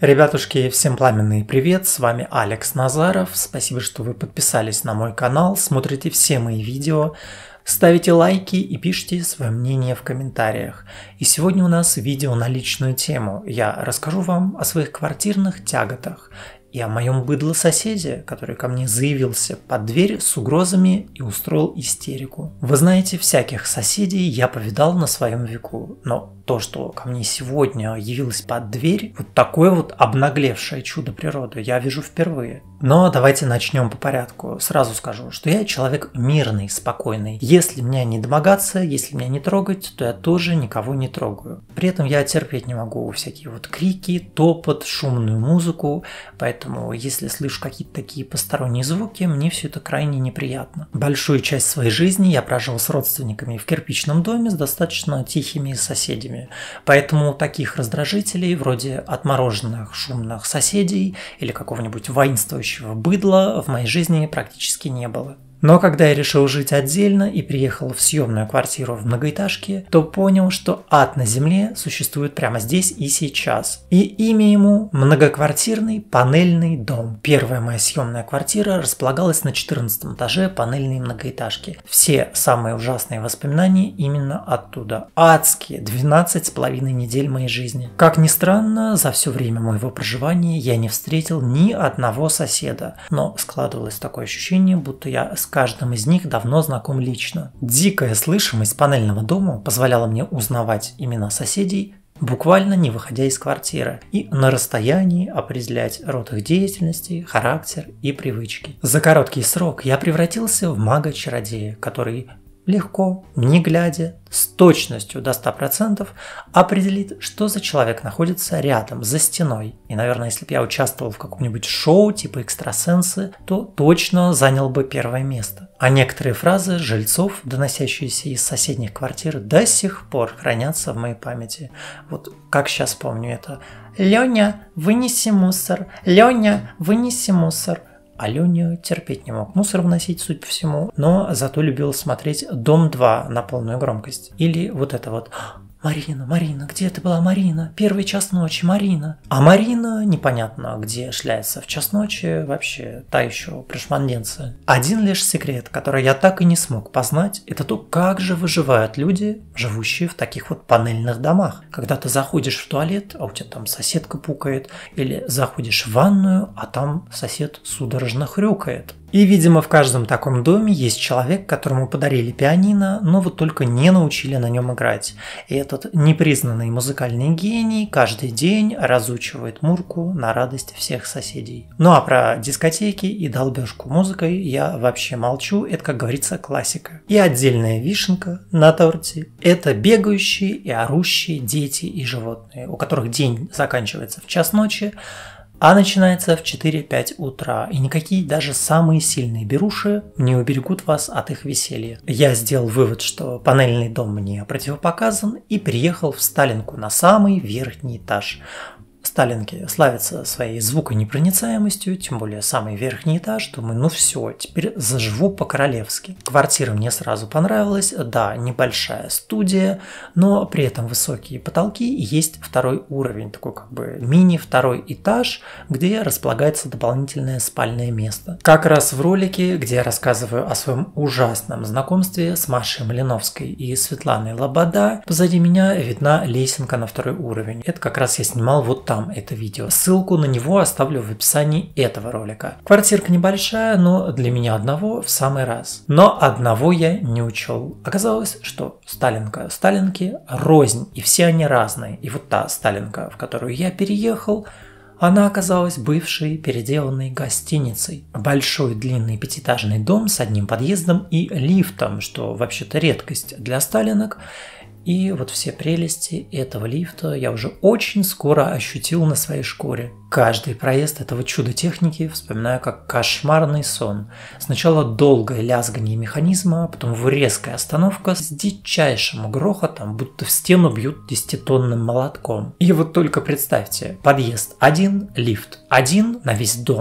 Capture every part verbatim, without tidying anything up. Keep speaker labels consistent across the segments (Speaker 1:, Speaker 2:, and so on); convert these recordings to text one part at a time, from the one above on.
Speaker 1: Ребятушки, всем пламенный привет, с вами Алекс Назаров, спасибо, что вы подписались на мой канал, смотрите все мои видео, ставите лайки и пишите свое мнение в комментариях. И сегодня у нас видео на личную тему, я расскажу вам о своих квартирных тяготах и о моем быдло-соседе, который ко мне заявился под дверь с угрозами и устроил истерику. Вы знаете, всяких соседей я повидал на своем веку, но то, что ко мне сегодня явилось под дверь, вот такое вот обнаглевшее чудо природы, я вижу впервые. Но давайте начнем по порядку. Сразу скажу, что я человек мирный, спокойный. Если меня не домогаться, если меня не трогать, то я тоже никого не трогаю. При этом я терпеть не могу всякие вот крики, топот, шумную музыку, поэтому если слышу какие-то такие посторонние звуки, мне все это крайне неприятно. Большую часть своей жизни я прожил с родственниками в кирпичном доме с достаточно тихими соседями. Поэтому таких раздражителей, вроде отмороженных шумных соседей или какого-нибудь воинствующего быдла, в моей жизни практически не было. Но когда я решил жить отдельно и приехал в съемную квартиру в многоэтажке, то понял, что ад на земле существует прямо здесь и сейчас. И имя ему – многоквартирный панельный дом. Первая моя съемная квартира располагалась на четырнадцатом этаже панельной многоэтажки. Все самые ужасные воспоминания именно оттуда. Адские двенадцать с половиной недель моей жизни. Как ни странно, за все время моего проживания я не встретил ни одного соседа. Но складывалось такое ощущение, будто я с каждым из них давно знаком лично. Дикая слышимость панельного дома позволяла мне узнавать имена соседей, буквально не выходя из квартиры, и на расстоянии определять род их деятельности, характер и привычки. За короткий срок я превратился в мага-чародея, который легко, не глядя, с точностью до ста процентов определит, что за человек находится рядом, за стеной. И, наверное, если бы я участвовал в каком-нибудь шоу типа «Экстрасенсы», то точно занял бы первое место. А некоторые фразы жильцов, доносящиеся из соседних квартир, до сих пор хранятся в моей памяти. Вот как сейчас помню это. «Леня, вынеси мусор! Леня, вынеси мусор!» А Леня терпеть не мог мусор вносить, судя по всему, но зато любил смотреть «Дом два» на полную громкость. Или вот это вот «Марина, Марина, где ты была, Марина? Первый час ночи, Марина». А Марина непонятно где шляется в час ночи, вообще та еще прошманденция. Один лишь секрет, который я так и не смог познать, это то, как же выживают люди, живущие в таких вот панельных домах. Когда ты заходишь в туалет, а у тебя там соседка пукает, или заходишь в ванную, а там сосед судорожно хрюкает. И, видимо, в каждом таком доме есть человек, которому подарили пианино, но вот только не научили на нем играть. И этот непризнанный музыкальный гений каждый день разучивает мурку на радость всех соседей. Ну а про дискотеки и долбежку музыкой я вообще молчу, это, как говорится, классика. И отдельная вишенка на торте – это бегающие и орущие дети и животные, у которых день заканчивается в час ночи, а начинается в четыре-пять утра, и никакие даже самые сильные беруши не уберегут вас от их веселья. Я сделал вывод, что панельный дом мне противопоказан, и переехал в Сталинку на самый верхний этаж. Сталинки славятся своей звуконепроницаемостью, тем более самый верхний этаж. Думаю, ну все, теперь заживу по-королевски. Квартира мне сразу понравилась, да, небольшая студия, но при этом высокие потолки и есть второй уровень, такой как бы мини-второй этаж, где располагается дополнительное спальное место. Как раз в ролике, где я рассказываю о своем ужасном знакомстве с Машей Малиновской и Светланой Лобода, позади меня видна лесенка на второй уровень. Это как раз я снимал вот там это видео. Ссылку на него оставлю в описании этого ролика. Квартирка небольшая, но для меня одного в самый раз. Но одного я не учел. Оказалось, что Сталинка, Сталинки рознь, и все они разные. И вот та Сталинка, в которую я переехал, она оказалась бывшей переделанной гостиницей. Большой длинный пятиэтажный дом с одним подъездом и лифтом, что вообще-то редкость для сталинок. И вот все прелести этого лифта я уже очень скоро ощутил на своей шкуре. Каждый проезд этого чуда техники вспоминаю как кошмарный сон. Сначала долгое лязгание механизма, потом его резкая остановка с дичайшим грохотом, будто в стену бьют десятитонным молотком. И вот только представьте, подъезд один, лифт один на весь дом.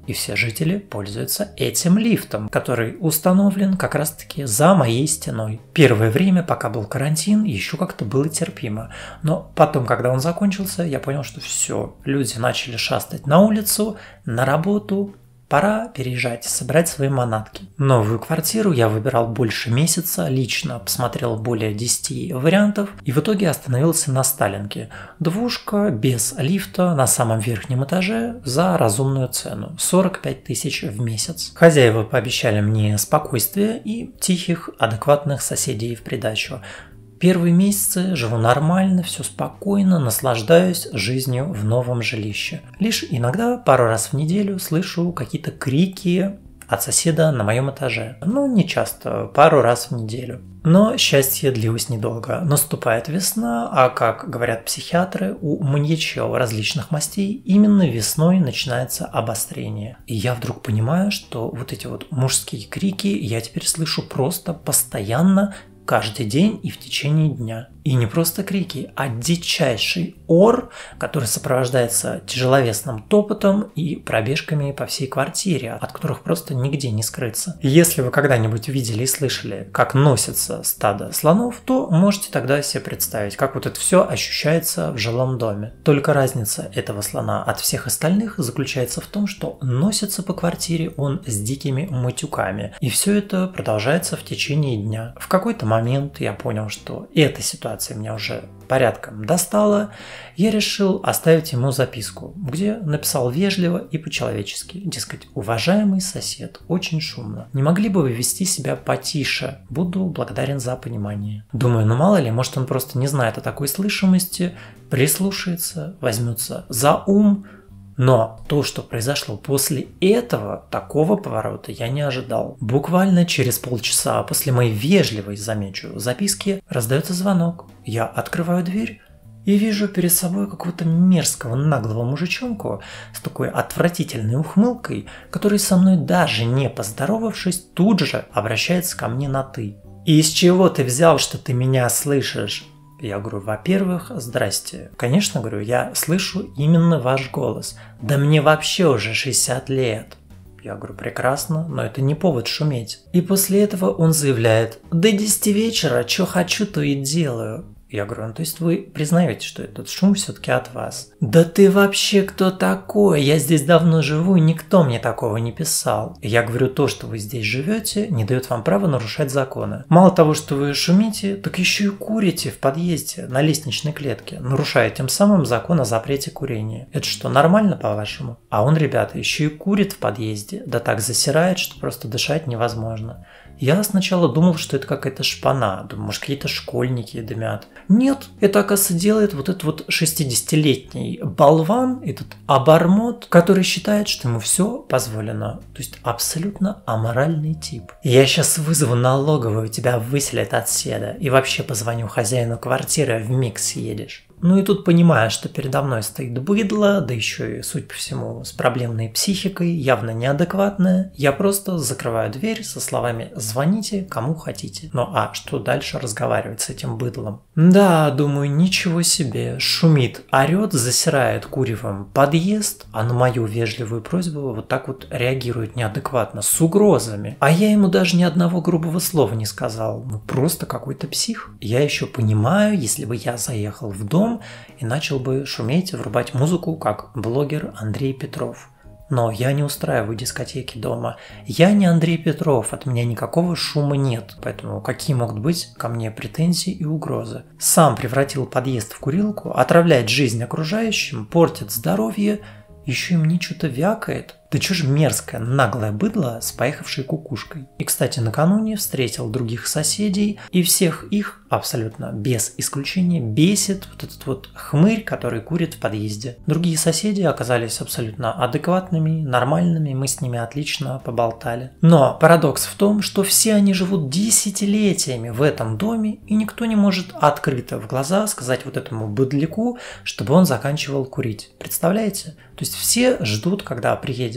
Speaker 1: И все жители пользуются этим лифтом, который установлен как раз-таки за моей стеной. Первое время, пока был карантин, еще как-то было терпимо. Но потом, когда он закончился, я понял, что все, люди начали шастать на улицу, на работу. Пора переезжать, собирать свои манатки. Новую квартиру я выбирал больше месяца, лично посмотрел более десяти вариантов и в итоге остановился на Сталинке. Двушка без лифта на самом верхнем этаже за разумную цену – сорок пять тысяч в месяц. Хозяева пообещали мне спокойствие и тихих, адекватных соседей в придачу. Первые месяцы живу нормально, все спокойно, наслаждаюсь жизнью в новом жилище. Лишь иногда, пару раз в неделю, слышу какие-то крики от соседа на моем этаже. Ну, не часто, пару раз в неделю. Но счастье длилось недолго. Наступает весна, а, как говорят психиатры, у маньячел различных мастей именно весной начинается обострение. И я вдруг понимаю, что вот эти вот мужские крики я теперь слышу просто постоянно, каждый день и в течение дня. И не просто крики, а дичайший ор, который сопровождается тяжеловесным топотом и пробежками по всей квартире, от которых просто нигде не скрыться. Если вы когда-нибудь видели и слышали, как носится стадо слонов, то можете тогда себе представить, как вот это все ощущается в жилом доме. Только разница этого слона от всех остальных заключается в том, что носится по квартире он с дикими матюками. И все это продолжается в течение дня. В какой-то момент я понял, что эта ситуация меня уже порядком достала, я решил оставить ему записку, где написал вежливо и по-человечески, дескать, уважаемый сосед, очень шумно. Не могли бы вы вести себя потише? Буду благодарен за понимание. Думаю, ну мало ли, может он просто не знает о такой слышимости, прислушается, возьмется за ум. Но то, что произошло после этого, такого поворота я не ожидал. Буквально через полчаса после моей вежливой, замечу, записки раздается звонок. Я открываю дверь и вижу перед собой какого-то мерзкого наглого мужичонку с такой отвратительной ухмылкой, который со мной даже не поздоровавшись, тут же обращается ко мне на «ты». «И из чего ты взял, что ты меня слышишь?» Я говорю, во-первых, здрасте. Конечно, говорю, я слышу именно ваш голос. Да мне вообще уже шестьдесят лет. Я говорю, прекрасно, но это не повод шуметь. И после этого он заявляет, до десяти вечера, что хочу, то и делаю. Я говорю, ну то есть вы признаете, что этот шум все-таки от вас? Да ты вообще кто такой? Я здесь давно живу, и никто мне такого не писал. Я говорю, то, что вы здесь живете, не дает вам права нарушать законы. Мало того, что вы шумите, так еще и курите в подъезде на лестничной клетке, нарушая тем самым закон о запрете курения. Это что, нормально, по-вашему? А он, ребята, еще и курит в подъезде, да так засирает, что просто дышать невозможно. Я сначала думал, что это какая-то шпана, думаю, может, какие-то школьники дымят. Нет, это, оказывается, делает вот этот вот шестидесятилетний болван, этот обормот, который считает, что ему все позволено. То есть абсолютно аморальный тип. Я сейчас вызову налоговую, тебя выселят от седа, и вообще позвоню хозяину квартиры, вмиг съедешь. Ну и тут понимаю, что передо мной стоит быдло, да еще и, судя по всему, с проблемной психикой, явно неадекватная. Я просто закрываю дверь со словами «звоните, кому хотите». Ну а что дальше разговаривать с этим быдлом? Да, думаю, ничего себе. Шумит, орет, засирает куревом подъезд, а на мою вежливую просьбу вот так вот реагирует неадекватно, с угрозами. А я ему даже ни одного грубого слова не сказал. Ну просто какой-то псих. Я еще понимаю, если бы я заехал в дом и начал бы шуметь, врубать музыку, как блогер Андрей Петров. Но я не устраиваю дискотеки дома. Я не Андрей Петров, от меня никакого шума нет. Поэтому какие могут быть ко мне претензии и угрозы? Сам превратил подъезд в курилку, отравляет жизнь окружающим, портит здоровье, еще и мне что-то вякает. Да чё ж мерзкое, наглое быдло с поехавшей кукушкой. И, кстати, накануне встретил других соседей, и всех их, абсолютно без исключения, бесит вот этот вот хмырь, который курит в подъезде. Другие соседи оказались абсолютно адекватными, нормальными, мы с ними отлично поболтали. Но парадокс в том, что все они живут десятилетиями в этом доме, и никто не может открыто в глаза сказать вот этому быдляку, чтобы он заканчивал курить. Представляете? То есть все ждут, когда приедет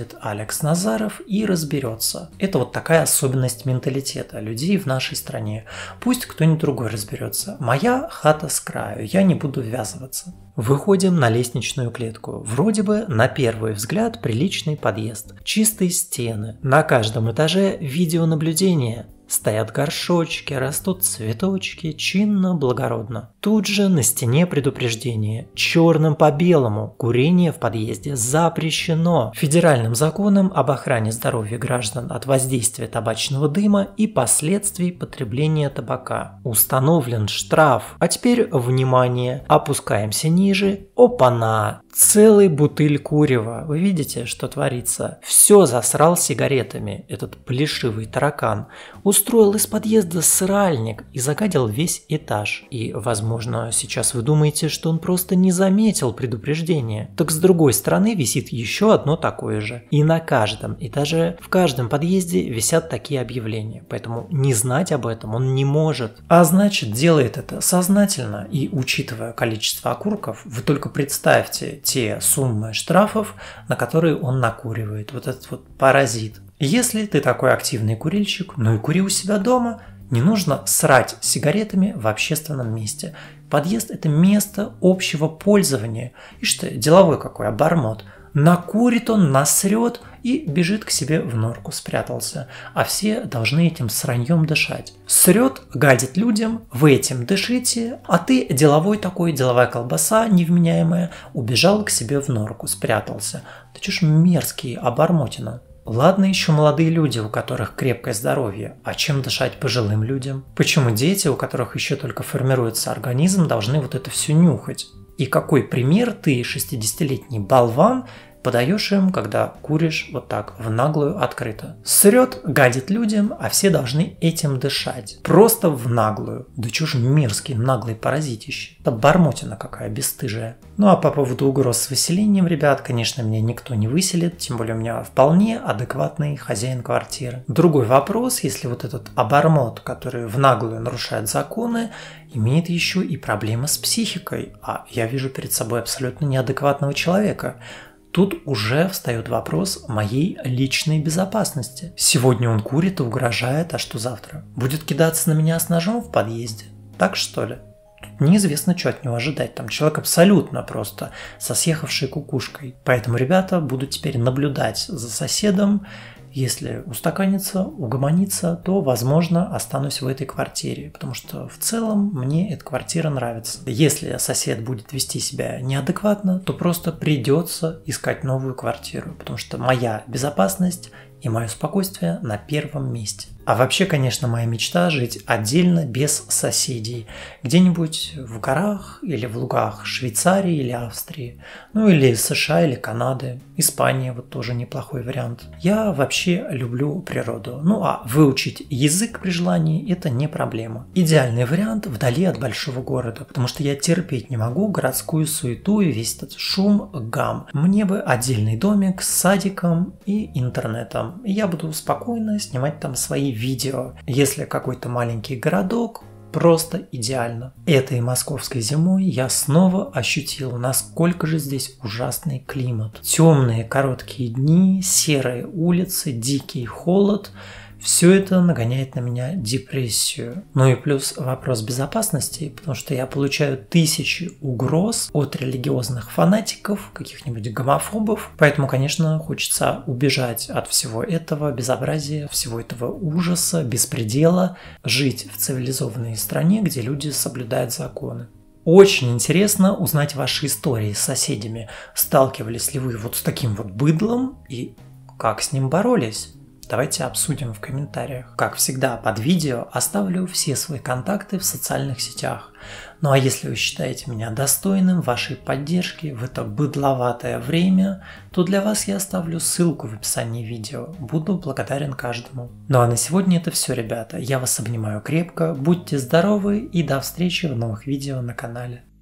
Speaker 1: приедет Алекс Назаров и разберется. Это вот такая особенность менталитета людей в нашей стране. Пусть кто-нибудь другой разберется. Моя хата с краю, я не буду ввязываться. Выходим на лестничную клетку. Вроде бы на первый взгляд приличный подъезд. Чистые стены. На каждом этаже видеонаблюдение. Стоят горшочки, растут цветочки, чинно, благородно. Тут же на стене предупреждение. Черным по белому. Курение в подъезде запрещено. Федеральным законом об охране здоровья граждан от воздействия табачного дыма и последствий потребления табака. Установлен штраф. А теперь, внимание, опускаемся ниже. Опа-на! Целый бутыль курева. Вы видите, что творится? Все засрал сигаретами, этот плешивый таракан. Устроил из подъезда сральник и загадил весь этаж. И, возможно, сейчас вы думаете, что он просто не заметил предупреждения. Так с другой стороны висит еще одно такое же. И на каждом этаже, в каждом подъезде висят такие объявления. Поэтому не знать об этом он не может. А значит, делает это сознательно. И, учитывая количество окурков, вы только представьте те суммы штрафов, на которые он накуривает. Вот этот вот паразит. Если ты такой активный курильщик, ну и кури у себя дома. Не нужно срать сигаретами в общественном месте. Подъезд – это место общего пользования. И что, деловой какой обормот. Накурит он, насрет и бежит к себе в норку, спрятался. А все должны этим сраньем дышать. Срет, гадит людям, вы этим дышите, а ты деловой такой, деловая колбаса невменяемая, убежал к себе в норку, спрятался. Ты чё ж мерзкий, обормотина. Ладно еще молодые люди, у которых крепкое здоровье, а чем дышать пожилым людям? Почему дети, у которых еще только формируется организм, должны вот это все нюхать? И какой пример ты, шестидесятилетний болван, подаешь им, когда куришь вот так, в наглую открыто? Срет, гадит людям, а все должны этим дышать. Просто в наглую. Да чё ж мерзкий, наглый паразитище. Это бормотина какая бесстыжая. Ну а по поводу угроз с выселением, ребят, конечно, меня никто не выселит, тем более у меня вполне адекватный хозяин квартиры. Другой вопрос, если вот этот обормот, который в наглую нарушает законы, имеет еще и проблемы с психикой, а я вижу перед собой абсолютно неадекватного человека. Тут уже встает вопрос моей личной безопасности. Сегодня он курит и угрожает, а что завтра? Будет кидаться на меня с ножом в подъезде? Так что ли? Тут неизвестно, что от него ожидать. Там человек абсолютно просто со съехавшей кукушкой. Поэтому, ребята, буду теперь наблюдать за соседом. Если устаканится, угомонится, то, возможно, останусь в этой квартире, потому что в целом мне эта квартира нравится. Если сосед будет вести себя неадекватно, то просто придется искать новую квартиру, потому что моя безопасность и мое спокойствие на первом месте. А вообще, конечно, моя мечта жить отдельно, без соседей. Где-нибудь в горах или в лугах Швейцарии или Австрии. Ну или США или Канады. Испания вот тоже неплохой вариант. Я вообще люблю природу. Ну а выучить язык при желании – это не проблема. Идеальный вариант вдали от большого города, потому что я терпеть не могу городскую суету и весь этот шум, гам. Мне бы отдельный домик с садиком и интернетом. И я буду спокойно снимать там свои видео. Если какой-то маленький городок, просто идеально. Этой московской зимой я снова ощутил, насколько же здесь ужасный климат. Темные короткие дни, серые улицы, дикий холод. Все это нагоняет на меня депрессию. Ну и плюс вопрос безопасности, потому что я получаю тысячи угроз от религиозных фанатиков, каких-нибудь гомофобов. Поэтому, конечно, хочется убежать от всего этого безобразия, всего этого ужаса, беспредела, жить в цивилизованной стране, где люди соблюдают законы. Очень интересно узнать ваши истории с соседями. Сталкивались ли вы вот с таким вот быдлом и как с ним боролись? Давайте обсудим в комментариях. Как всегда, под видео оставлю все свои контакты в социальных сетях. Ну а если вы считаете меня достойным вашей поддержки в это быдловатое время, то для вас я оставлю ссылку в описании видео. Буду благодарен каждому. Ну а на сегодня это все, ребята. Я вас обнимаю крепко, будьте здоровы и до встречи в новых видео на канале.